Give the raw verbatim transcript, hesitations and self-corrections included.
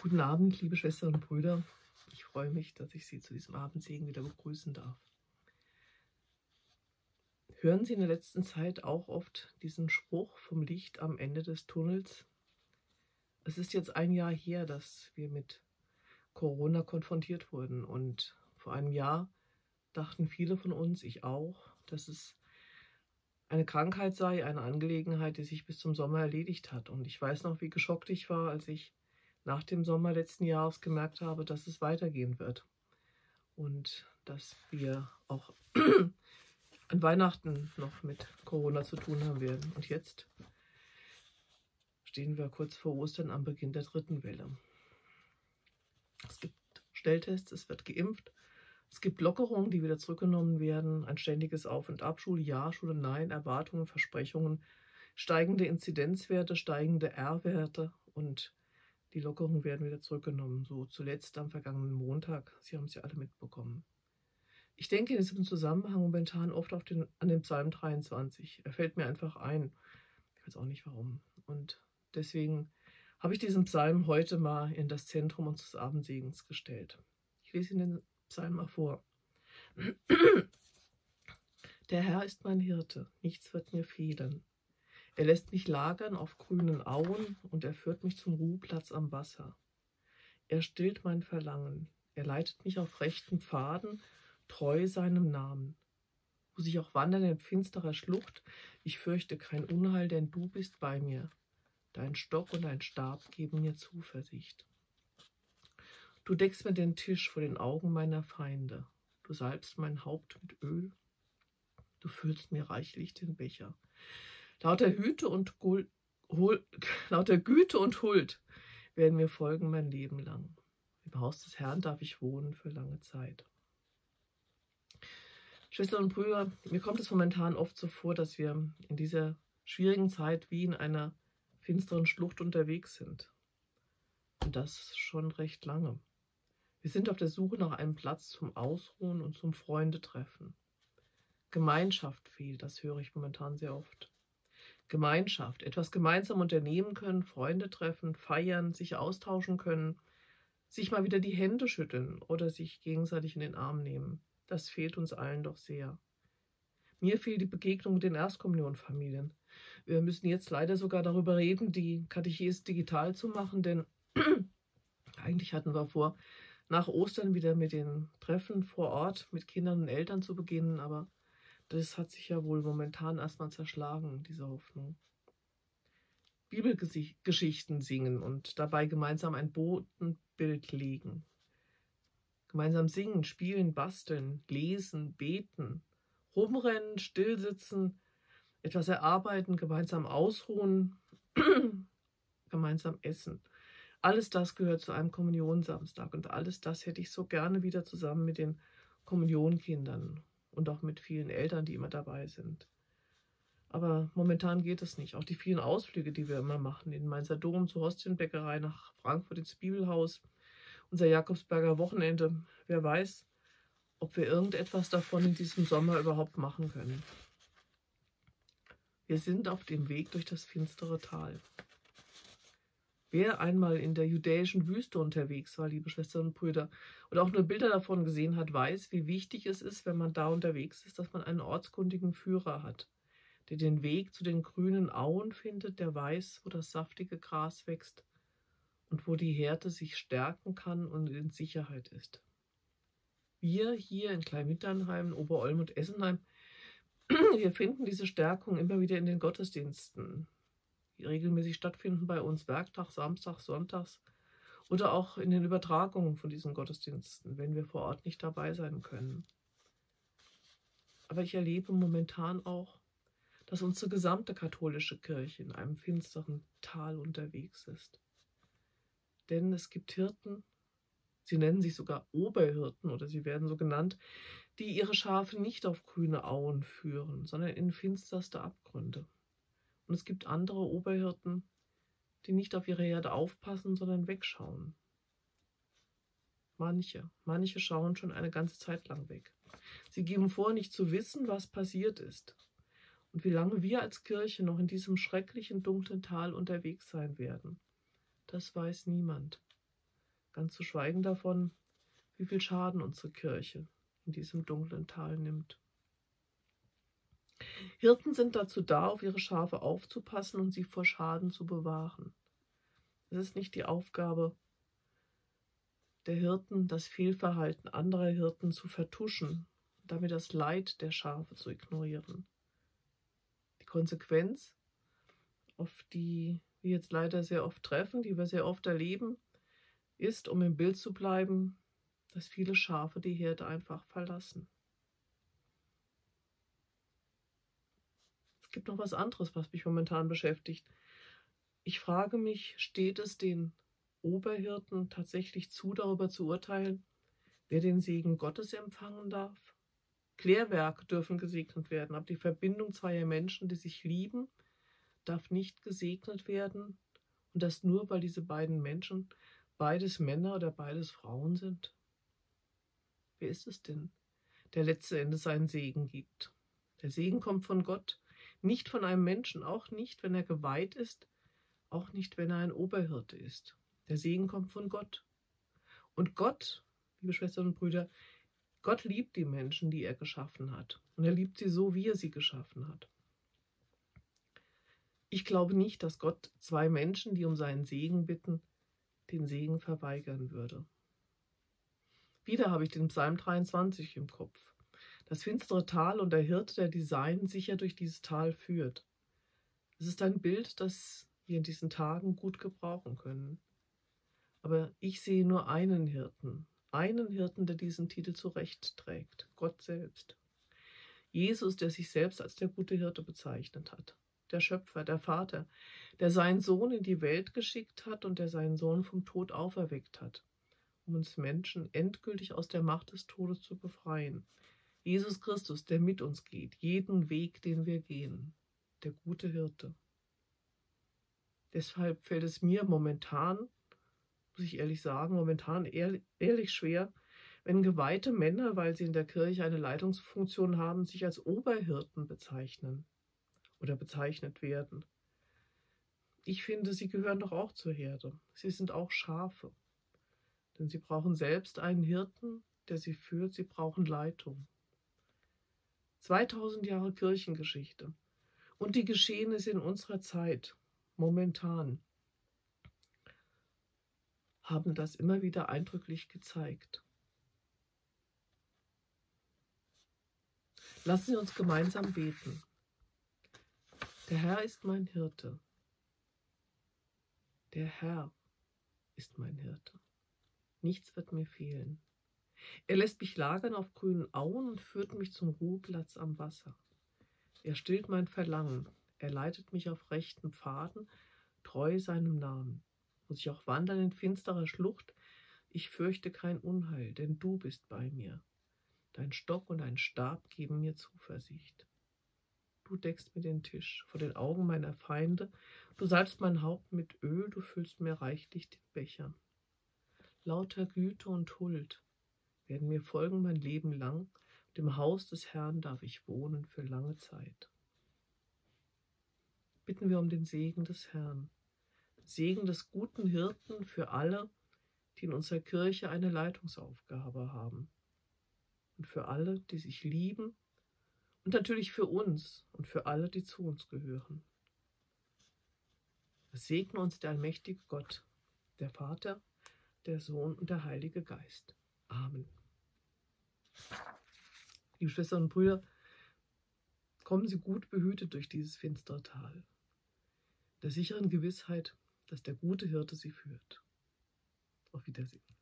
Guten Abend, liebe Schwestern und Brüder. Ich freue mich, dass ich Sie zu diesem Abendsegen wieder begrüßen darf. Hören Sie in der letzten Zeit auch oft diesen Spruch vom Licht am Ende des Tunnels? Es ist jetzt ein Jahr her, dass wir mit Corona konfrontiert wurden. Und vor einem Jahr dachten viele von uns, ich auch, dass es eine Krankheit sei, eine Angelegenheit, die sich bis zum Sommer erledigt hat. Und ich weiß noch, wie geschockt ich war, als ich nach dem Sommer letzten Jahres gemerkt habe, dass es weitergehen wird. Und dass wir auch an Weihnachten noch mit Corona zu tun haben werden. Und jetzt stehen wir kurz vor Ostern am Beginn der dritten Welle. Es gibt Schnelltests, es wird geimpft. Es gibt Lockerungen, die wieder zurückgenommen werden. Ein ständiges Auf und Ab, Schule ja, Schule nein, Erwartungen, Versprechungen, steigende Inzidenzwerte, steigende R-Werte und die Lockerungen werden wieder zurückgenommen. So zuletzt am vergangenen Montag. Sie haben es ja alle mitbekommen. Ich denke in diesem Zusammenhang momentan oft auf den, an den Psalm dreiundzwanzig. Er fällt mir einfach ein. Ich weiß auch nicht warum. Und deswegen habe ich diesen Psalm heute mal in das Zentrum unseres Abendsegens gestellt. Ich lese Ihnen den Psalm mal vor. Der Herr ist mein Hirte, nichts wird mir fehlen. Er lässt mich lagern auf grünen Auen und er führt mich zum Ruheplatz am Wasser. Er stillt mein Verlangen, er leitet mich auf rechten Pfaden, treu seinem Namen. Muss ich auch wandern in finsterer Schlucht, ich fürchte kein Unheil, denn du bist bei mir. Dein Stock und dein Stab geben mir Zuversicht. Du deckst mir den Tisch vor den Augen meiner Feinde. Du salbst mein Haupt mit Öl. Du füllst mir reichlich den Becher. Lauter Hüte und Gul Hul lauter Güte und Huld werden mir folgen mein Leben lang. Im Haus des Herrn darf ich wohnen für lange Zeit. Schwestern und Brüder, mir kommt es momentan oft so vor, dass wir in dieser schwierigen Zeit wie in einer finsteren Schlucht unterwegs sind. Und das schon recht lange. Wir sind auf der Suche nach einem Platz zum Ausruhen und zum Freundetreffen. Gemeinschaft fehlt, das höre ich momentan sehr oft. Gemeinschaft, etwas gemeinsam unternehmen können, Freunde treffen, feiern, sich austauschen können, sich mal wieder die Hände schütteln oder sich gegenseitig in den Arm nehmen. Das fehlt uns allen doch sehr. Mir fehlt die Begegnung mit den Erstkommunionfamilien. Wir müssen jetzt leider sogar darüber reden, die Katechese digital zu machen, denn eigentlich hatten wir vor, nach Ostern wieder mit den Treffen vor Ort mit Kindern und Eltern zu beginnen, aber das hat sich ja wohl momentan erstmal zerschlagen, diese Hoffnung. Bibelgeschichten singen und dabei gemeinsam ein Bodenbild legen. Gemeinsam singen, spielen, basteln, lesen, beten, rumrennen, stillsitzen, etwas erarbeiten, gemeinsam ausruhen, gemeinsam essen. Alles das gehört zu einem Kommunionsamstag und alles das hätte ich so gerne wieder zusammen mit den Kommunionkindern und auch mit vielen Eltern, die immer dabei sind. Aber momentan geht es nicht. Auch die vielen Ausflüge, die wir immer machen, in Mainzer Dom, zur Hostienbäckerei, nach Frankfurt ins Bibelhaus, unser Jakobsberger Wochenende. Wer weiß, ob wir irgendetwas davon in diesem Sommer überhaupt machen können. Wir sind auf dem Weg durch das finstere Tal. Wer einmal in der judäischen Wüste unterwegs war, liebe Schwestern und Brüder, und auch nur Bilder davon gesehen hat, weiß, wie wichtig es ist, wenn man da unterwegs ist, dass man einen ortskundigen Führer hat, der den Weg zu den grünen Auen findet, der weiß, wo das saftige Gras wächst und wo die Herde sich stärken kann und in Sicherheit ist. Wir hier in Kleinwinternheim, Oberolm und Essenheim, wir finden diese Stärkung immer wieder in den Gottesdiensten, die regelmäßig stattfinden bei uns, Werktag, Samstag, Sonntags oder auch in den Übertragungen von diesen Gottesdiensten, wenn wir vor Ort nicht dabei sein können. Aber ich erlebe momentan auch, dass unsere gesamte katholische Kirche in einem finsteren Tal unterwegs ist. Denn es gibt Hirten, sie nennen sich sogar Oberhirten oder sie werden so genannt, die ihre Schafe nicht auf grüne Auen führen, sondern in finsterste Abgründe. Und es gibt andere Oberhirten, die nicht auf ihre Herde aufpassen, sondern wegschauen. Manche, manche schauen schon eine ganze Zeit lang weg. Sie geben vor, nicht zu wissen, was passiert ist. Und wie lange wir als Kirche noch in diesem schrecklichen, dunklen Tal unterwegs sein werden, das weiß niemand. Ganz zu schweigen davon, wie viel Schaden unsere Kirche in diesem dunklen Tal nimmt. Hirten sind dazu da, auf ihre Schafe aufzupassen und sie vor Schaden zu bewahren. Es ist nicht die Aufgabe der Hirten, das Fehlverhalten anderer Hirten zu vertuschen, damit das Leid der Schafe zu ignorieren. Die Konsequenz, auf die wir jetzt leider sehr oft treffen, die wir sehr oft erleben, ist, um im Bild zu bleiben, dass viele Schafe die Herde einfach verlassen. Es gibt noch was anderes, was mich momentan beschäftigt. Ich frage mich, steht es den Oberhirten tatsächlich zu, darüber zu urteilen, wer den Segen Gottes empfangen darf? Klärwerke dürfen gesegnet werden, aber die Verbindung zweier Menschen, die sich lieben, darf nicht gesegnet werden. Und das nur, weil diese beiden Menschen beides Männer oder beides Frauen sind. Wer ist es denn, der letzten Endes seinen Segen gibt? Der Segen kommt von Gott, nicht von einem Menschen, auch nicht, wenn er geweiht ist, auch nicht, wenn er ein Oberhirte ist. Der Segen kommt von Gott. Und Gott, liebe Schwestern und Brüder, Gott liebt die Menschen, die er geschaffen hat. Und er liebt sie so, wie er sie geschaffen hat. Ich glaube nicht, dass Gott zwei Menschen, die um seinen Segen bitten, den Segen verweigern würde. Wieder habe ich den Psalm dreiundzwanzig im Kopf. Das finstere Tal und der Hirte, der die Seinen sicher durch dieses Tal führt. Es ist ein Bild, das wir in diesen Tagen gut gebrauchen können. Aber ich sehe nur einen Hirten, einen Hirten, der diesen Titel zurecht trägt, Gott selbst. Jesus, der sich selbst als der gute Hirte bezeichnet hat. Der Schöpfer, der Vater, der seinen Sohn in die Welt geschickt hat und der seinen Sohn vom Tod auferweckt hat, um uns Menschen endgültig aus der Macht des Todes zu befreien. Jesus Christus, der mit uns geht, jeden Weg, den wir gehen, der gute Hirte. Deshalb fällt es mir momentan, muss ich ehrlich sagen, momentan ehrlich, ehrlich schwer, wenn geweihte Männer, weil sie in der Kirche eine Leitungsfunktion haben, sich als Oberhirten bezeichnen oder bezeichnet werden. Ich finde, sie gehören doch auch zur Herde. Sie sind auch Schafe. Denn sie brauchen selbst einen Hirten, der sie führt. Sie brauchen Leitung. zweitausend Jahre Kirchengeschichte und die Geschehnisse in unserer Zeit, momentan, haben das immer wieder eindrücklich gezeigt. Lassen Sie uns gemeinsam beten. Der Herr ist mein Hirte. Der Herr ist mein Hirte. Nichts wird mir fehlen. Er lässt mich lagern auf grünen Auen und führt mich zum Ruheplatz am Wasser. Er stillt mein Verlangen. Er leitet mich auf rechten Pfaden, treu seinem Namen. Muss ich auch wandern in finsterer Schlucht, ich fürchte kein Unheil, denn du bist bei mir. Dein Stock und dein Stab geben mir Zuversicht. Du deckst mir den Tisch vor den Augen meiner Feinde, du salbst mein Haupt mit Öl, du füllst mir reichlich den Becher. Lauter Güte und Huld werden mir folgen mein Leben lang, und im Haus des Herrn darf ich wohnen für lange Zeit. Bitten wir um den Segen des Herrn, den Segen des guten Hirten für alle, die in unserer Kirche eine Leitungsaufgabe haben und für alle, die sich lieben und natürlich für uns und für alle, die zu uns gehören. Es segne uns der allmächtige Gott, der Vater, der Sohn und der Heilige Geist. Amen. Liebe Schwestern und Brüder, kommen Sie gut behütet durch dieses finstere Tal, der sicheren Gewissheit, dass der gute Hirte Sie führt. Auf Wiedersehen.